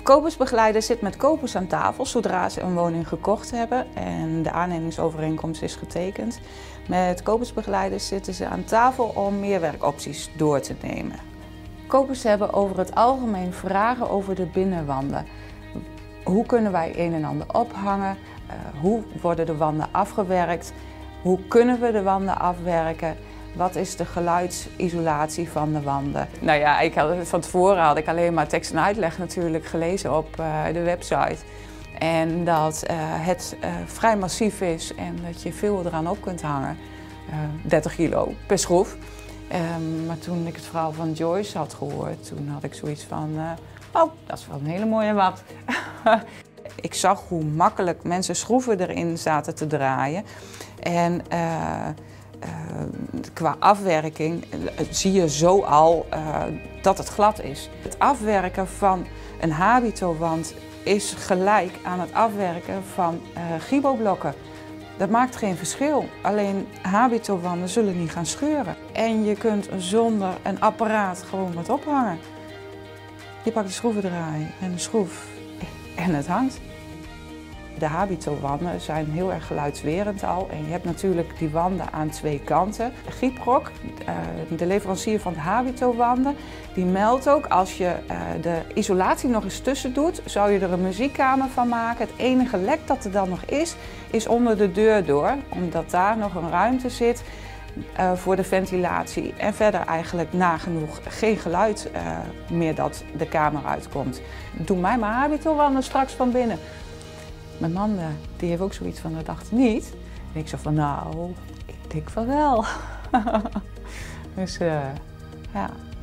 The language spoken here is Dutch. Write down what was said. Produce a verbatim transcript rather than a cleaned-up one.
Kopersbegeleider zit met kopers aan tafel zodra ze een woning gekocht hebben en de aannemingsovereenkomst is getekend. Met kopersbegeleiders zitten ze aan tafel om meerwerkopties door te nemen. Kopers hebben over het algemeen vragen over de binnenwanden. Hoe kunnen wij een en ander ophangen? Uh, hoe worden de wanden afgewerkt? Hoe kunnen we de wanden afwerken? Wat is de geluidsisolatie van de wanden? Nou ja, ik had, van tevoren had ik alleen maar tekst en uitleg natuurlijk gelezen op uh, de website. En dat uh, het uh, vrij massief is en dat je veel eraan op kunt hangen. Uh, dertig kilo per schroef. Um, maar toen ik het verhaal van Joyce had gehoord, toen had ik zoiets van... Uh, oh, dat is wel een hele mooie mat. Ik zag hoe makkelijk mensen schroeven erin zaten te draaien. En uh, uh, qua afwerking uh, zie je zo al uh, dat het glad is. Het afwerken van een habitowand is gelijk aan het afwerken van uh, giboblokken. Dat maakt geen verschil, alleen habitowanden zullen niet gaan scheuren. En je kunt zonder een apparaat gewoon wat ophangen. Je pakt de schroevendraai en de schroef en het hangt. De habitowanden zijn heel erg geluidswerend al en je hebt natuurlijk die wanden aan twee kanten. Gyproc, de leverancier van de habitowanden, die meldt ook als je de isolatie nog eens tussen doet, zou je er een muziekkamer van maken. Het enige lek dat er dan nog is, is onder de deur door, omdat daar nog een ruimte zit uh, voor de ventilatie. En verder eigenlijk nagenoeg geen geluid uh, meer dat de kamer uitkomt. Doe mij maar habitowanden straks van binnen. Mijn man die heeft ook zoiets van, dat dacht niet. En ik zei van, nou, ik denk van wel. Dus uh, ja.